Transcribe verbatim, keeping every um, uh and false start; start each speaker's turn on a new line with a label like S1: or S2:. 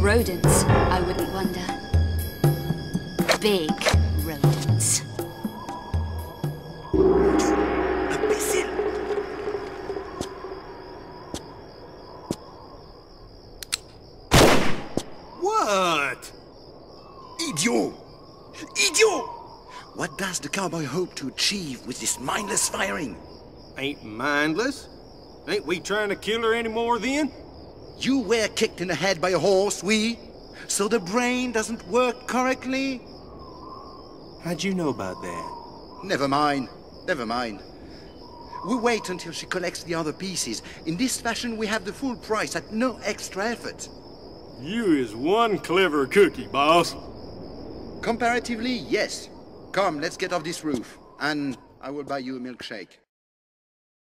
S1: Rodents, I wouldn't wonder. Big rodents.
S2: Imbécile! What? Idiot! Idiot! What does the cowboy hope to achieve with this mindless firing?
S3: Ain't mindless. Ain't we trying to kill her anymore then?
S2: You were kicked in the head by a horse, we? So the brain doesn't work correctly?
S3: How'd you know about that?
S2: Never mind. Never mind. We wait until she collects the other pieces. In this fashion, we have the full price at no extra effort.
S3: You is one clever cookie, boss.
S2: Comparatively, yes. Come, let's get off this roof. And I will buy you a milkshake.